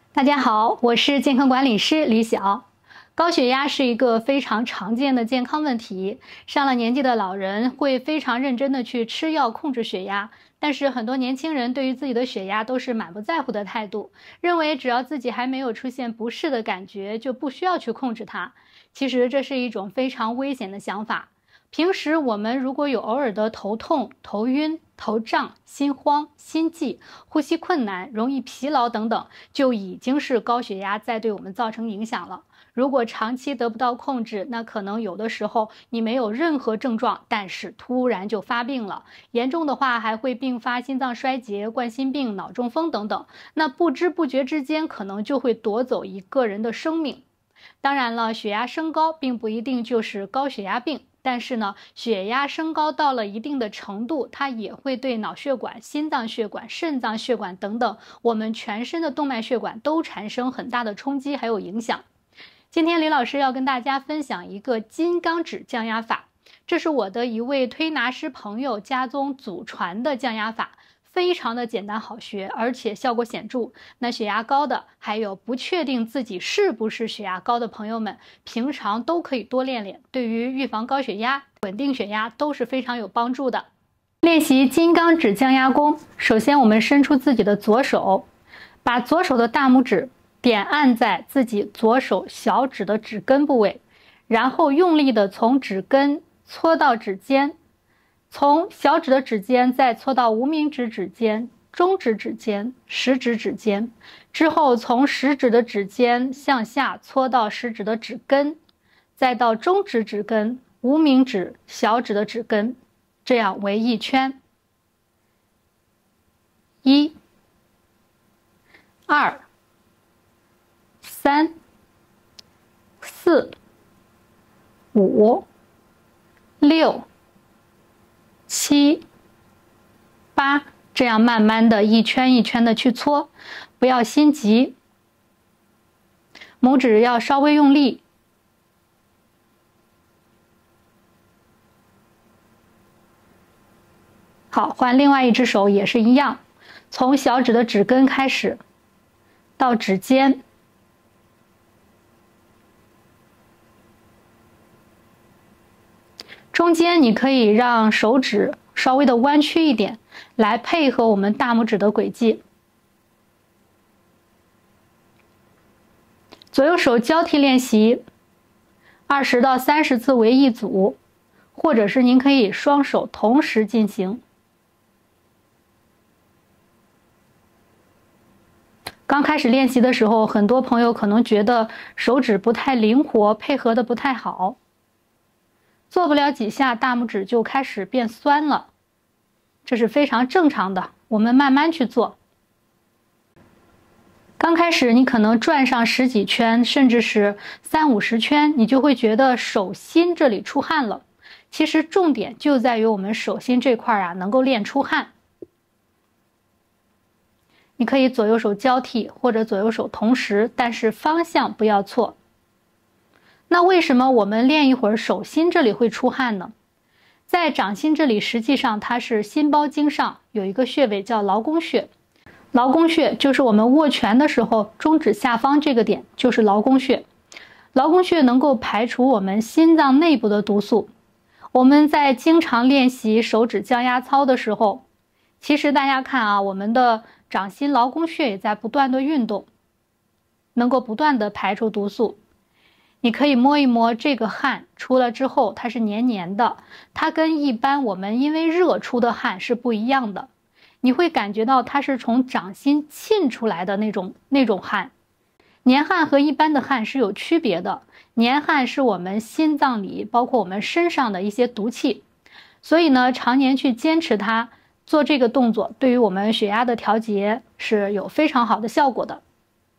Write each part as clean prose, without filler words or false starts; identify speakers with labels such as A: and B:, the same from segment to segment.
A: 大家好，我是健康管理师李晓。高血压是一个非常常见的健康问题，上了年纪的老人会非常认真的去吃药控制血压，但是很多年轻人对于自己的血压都是满不在乎的态度，认为只要自己还没有出现不适的感觉，就不需要去控制它。其实这是一种非常危险的想法。平时我们如果有偶尔的头痛、头晕、头胀、心慌、心悸、呼吸困难、容易疲劳等等，就已经是高血压在对我们造成影响了。如果长期得不到控制，那可能有的时候你没有任何症状，但是突然就发病了，严重的话还会并发心脏衰竭、冠心病、脑中风等等，那不知不觉之间可能就会夺走一个人的生命。当然了，血压升高并不一定就是高血压病，但是呢，血压升高到了一定的程度，它也会对脑血管、心脏血管、肾脏血管等等我们全身的动脉血管都产生很大的冲击还有影响。今天李老师要跟大家分享一个金刚指降压法，这是我的一位推拿师朋友家中祖传的降压法，非常的简单好学，而且效果显著。那血压高的，还有不确定自己是不是血压高的朋友们，平常都可以多练练，对于预防高血压、稳定血压都是非常有帮助的。练习金刚指降压功，首先我们伸出自己的左手，把左手的大拇指点按在自己左手小指的指根部位，然后用力的从指根搓到指尖，从小指的指尖再搓到无名指指尖、中指指尖、食指指尖，之后从食指的指尖向下搓到食指的指根，再到中指指根、无名指、小指的指根，这样为一圈。1、2、3、4、5、6、7、8，这样慢慢的一圈一圈的去搓，不要心急，拇指要稍微用力。好，换另外一只手也是一样，从小指的指根开始，到指尖。中间你可以让手指稍微的弯曲一点，来配合我们大拇指的轨迹。左右手交替练习，20到30次为一组，或者是您可以双手同时进行。刚开始练习的时候，很多朋友可能觉得手指不太灵活，配合的不太好。做不了几下，大拇指就开始变酸了，这是非常正常的，我们慢慢去做。刚开始你可能转上10几圈，甚至是30、50圈，你就会觉得手心这里出汗了。其实重点就在于我们手心这块啊，能够练出汗。你可以左右手交替，或者左右手同时，但是方向不要错。那为什么我们练一会儿手心这里会出汗呢？在掌心这里，实际上它是心包经上有一个穴位叫劳宫穴，劳宫穴就是我们握拳的时候，中指下方这个点就是劳宫穴。劳宫穴能够排除我们心脏内部的毒素。我们在经常练习手指降压操的时候，其实大家看啊，我们的掌心劳宫穴也在不断的运动，能够不断的排除毒素。你可以摸一摸这个汗出了之后，它是黏黏的，它跟一般我们因为热出的汗是不一样的。你会感觉到它是从掌心沁出来的那种汗。黏汗和一般的汗是有区别的，黏汗是我们心脏里包括我们身上的一些毒气，所以呢，常年去坚持它，做这个动作，对于我们血压的调节是有非常好的效果的。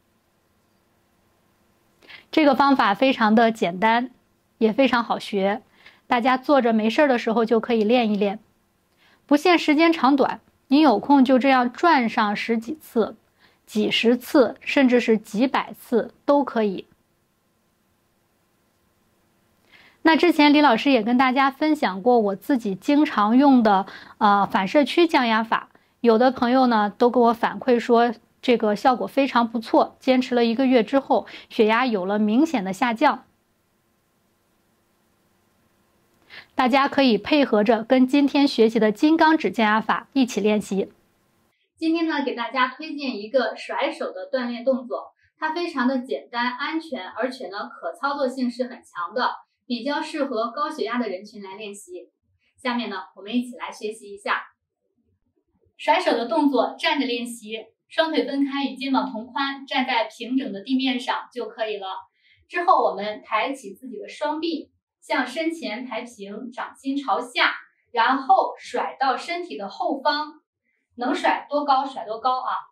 A: 这个方法非常的简单，也非常好学，大家坐着没事的时候就可以练一练，不限时间长短，你有空就这样转上10几次、几十次，甚至是几百次都可以。那之前李老师也跟大家分享过我自己经常用的反射区降压法，有的朋友呢都给我反馈说这个效果非常不错，坚持了1个月之后，血压有了明显的下降。大家可以配合着跟今天学习的金刚指减压法一起练习。今天呢，给大家推荐一个甩手的锻炼动作，它非常的简单、安全，而且呢，可操作性是很强的，比较适合高血压的人群来练习。下面呢，我们一起来学习一下甩手的动作。站着练习，双腿分开与肩膀同宽，站在平整的地面上就可以了。之后我们抬起自己的双臂，向身前抬平，掌心朝下，然后甩到身体的后方，能甩多高甩多高啊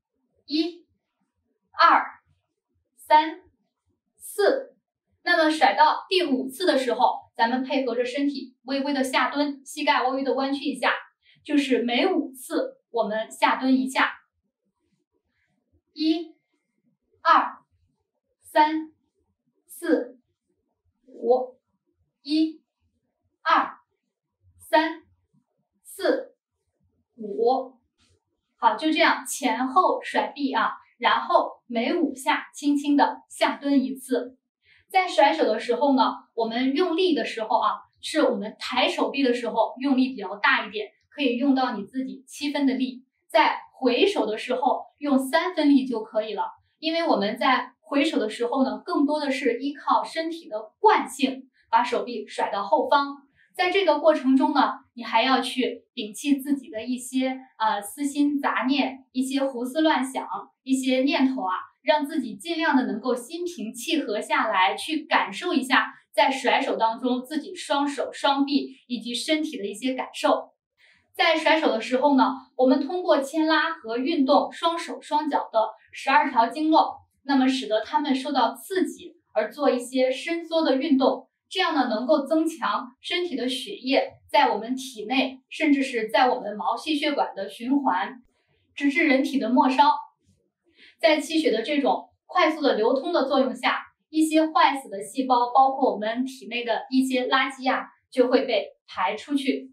A: ！1、2、3、4。那么甩到第5次的时候，咱们配合着身体微微的下蹲，膝盖微微的弯曲一下，就是每5次我们下蹲一下。1、2、3、4、5。1、2、3、4、5。好，就这样前后甩臂啊，然后每5下轻轻的下蹲1次。在甩手的时候呢，我们用力的时候啊，是我们抬手臂的时候用力比较大一点，可以用到你自己7分的力。在回手的时候用3分力就可以了，因为我们在回手的时候呢，更多的是依靠身体的惯性，把手臂甩到后方。在这个过程中呢，你还要去摒弃自己的一些私心杂念，一些胡思乱想，一些念头啊，让自己尽量的能够心平气和下来，去感受一下在甩手当中自己双手、双臂以及身体的一些感受。在甩手的时候呢，我们通过牵拉和运动双手双脚的12条经络，那么使得它们受到刺激而做一些伸缩的运动，这样呢能够增强身体的血液在我们体内，甚至是在我们毛细血管的循环，直至人体的末梢。在气血的这种快速的流通的作用下，一些坏死的细胞，包括我们体内的一些垃圾啊，就会被排出去。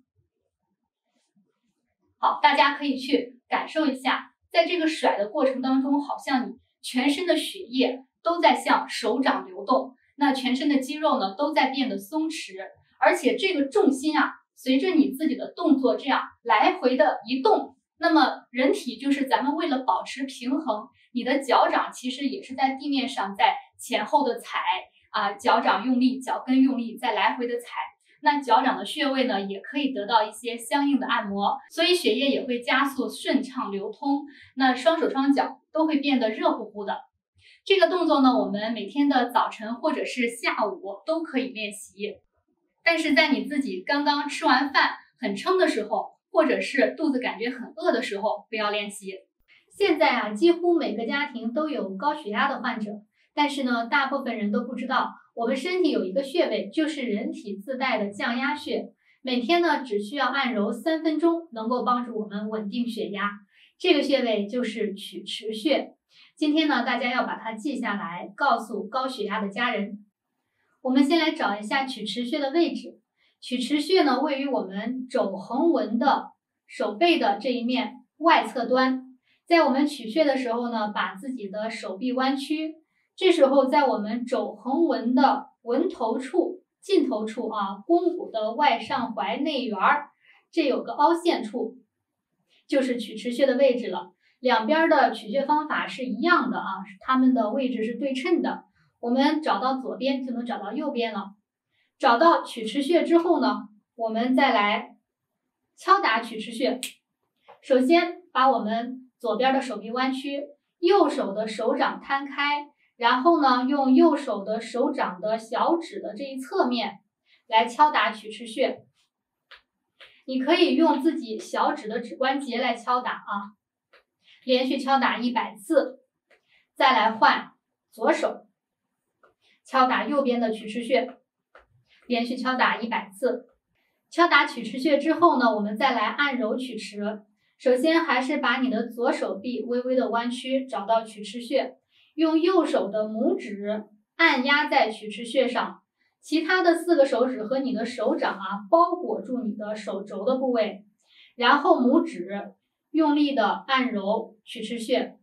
A: 好，大家可以去感受一下，在这个甩的过程当中，好像你全身的血液都在向手掌流动，那全身的肌肉呢都在变得松弛，而且这个重心啊，随着你自己的动作这样来回的移动，那么人体就是咱们为了保持平衡，你的脚掌其实也是在地面上在前后的踩啊，脚掌用力，脚跟用力，再来回的踩。那脚掌的穴位呢，也可以得到一些相应的按摩，所以血液也会加速顺畅流通，那双手双脚都会变得热乎乎的。这个动作呢，我们每天的早晨或者是下午都可以练习，但是在你自己刚刚吃完饭很撑的时候，或者是肚子感觉很饿的时候，不要练习。现在啊，几乎每个家庭都有高血压的患者，但是呢，大部分人都不知道，我们身体有一个穴位，就是人体自带的降压穴。每天呢，只需要按揉3分钟，能够帮助我们稳定血压。这个穴位就是曲池穴。今天呢，大家要把它记下来，告诉高血压的家人。我们先来找一下曲池穴的位置。曲池穴呢，位于我们肘横纹的手背的这一面外侧端。在我们取穴的时候呢，把自己的手臂弯曲，这时候在我们肘横纹的纹头处、尽头处啊，肱骨的外上踝内缘，这有个凹陷处，就是曲池穴的位置了。两边的取穴方法是一样的啊，它们的位置是对称的。我们找到左边就能找到右边了。找到曲池穴之后呢，我们再来敲打曲池穴。首先把我们左边的手臂弯曲，右手的手掌摊开，然后呢，用右手的手掌的小指的这一侧面来敲打曲池穴。你可以用自己小指的指关节来敲打啊，连续敲打100次。再来换左手，敲打右边的曲池穴，连续敲打100次。敲打曲池穴之后呢，我们再来按揉曲池。首先还是把你的左手臂微微的弯曲，找到曲池穴，用右手的拇指按压在曲池穴上，其他的4个手指和你的手掌啊包裹住你的手肘的部位，然后拇指用力的按揉曲池穴，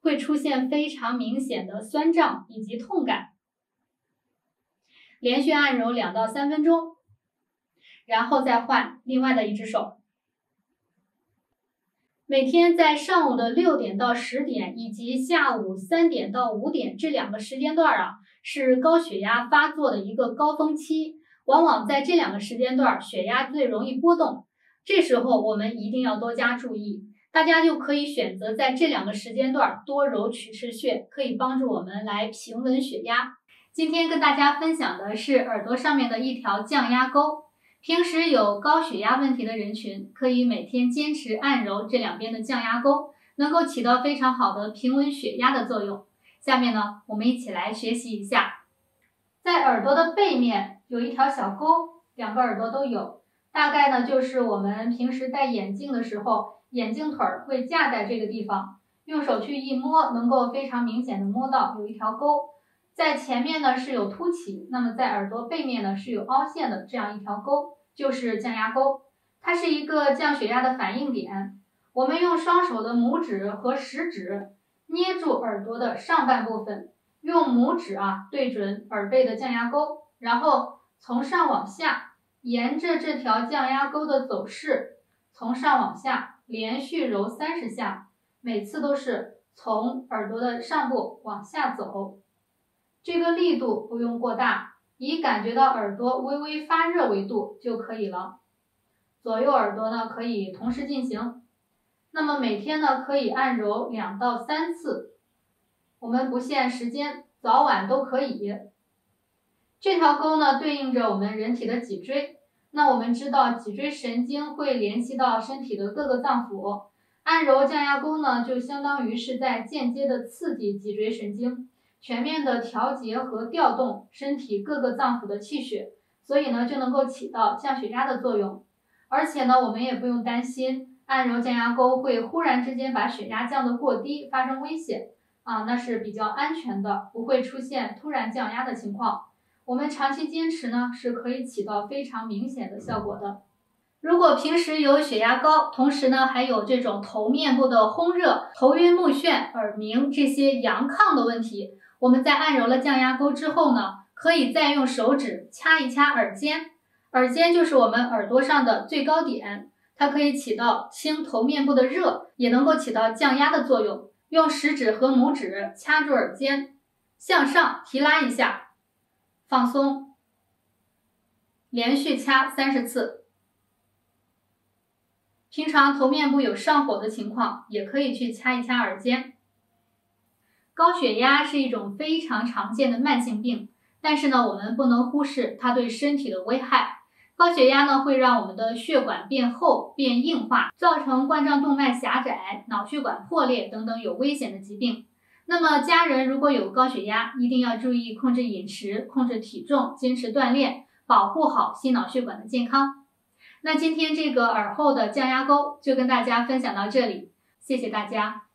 A: 会出现非常明显的酸胀以及痛感。连续按揉2到3分钟，然后再换另外的一只手。每天在上午的6点到10点以及下午3点到5点这2个时间段是高血压发作的一个高峰期，往往在这2个时间段血压最容易波动，这时候我们一定要多加注意。大家就可以选择在这2个时间段多揉曲池穴，可以帮助我们来平稳血压。今天跟大家分享的是耳朵上面的一条降压沟。平时有高血压问题的人群，可以每天坚持按揉这2边的降压沟，能够起到非常好的平稳血压的作用。下面呢，我们一起来学习一下。在耳朵的背面有一条小沟，2个耳朵都有，大概呢就是我们平时戴眼镜的时候，眼镜腿会架在这个地方，用手去一摸，能够非常明显的摸到有一条沟。在前面呢是有凸起，那么在耳朵背面呢是有凹陷的这样一条沟，就是降压沟。它是一个降血压的反应点。我们用双手的拇指和食指捏住耳朵的上半部分，用拇指对准耳背的降压沟，然后从上往下，沿着这条降压沟的走势，从上往下连续揉30下，每次都是从耳朵的上部往下走。这个力度不用过大，以感觉到耳朵微微发热为度就可以了。左右耳朵呢可以同时进行。那么每天呢可以按揉2到3次，我们不限时间，早晚都可以。这条沟呢对应着我们人体的脊椎。那我们知道脊椎神经会联系到身体的各个脏腑，按揉降压沟呢就相当于是在间接的刺激脊椎神经，全面的调节和调动身体各个脏腑的气血，所以呢就能够起到降血压的作用。而且呢我们也不用担心按揉降压沟会忽然之间把血压降得过低，发生危险那是比较安全的，不会出现突然降压的情况。我们长期坚持呢是可以起到非常明显的效果的。如果平时有血压高，同时呢还有这种头面部的烘热、头晕目眩、耳鸣这些阳亢的问题，我们在按揉了降压沟之后呢，可以再用手指掐一掐耳尖。耳尖就是我们耳朵上的最高点，它可以起到清头面部的热，也能够起到降压的作用。用食指和拇指掐住耳尖，向上提拉一下，放松，连续掐30次。平常头面部有上火的情况，也可以去掐一掐耳尖。高血压是一种非常常见的慢性病，但是呢，我们不能忽视它对身体的危害。高血压呢，会让我们的血管变厚、变硬化，造成冠状动脉狭窄、脑血管破裂等等有危险的疾病。那么家人如果有高血压，一定要注意控制饮食、控制体重、坚持锻炼，保护好心脑血管的健康。那今天这个耳后的降压沟就跟大家分享到这里，谢谢大家。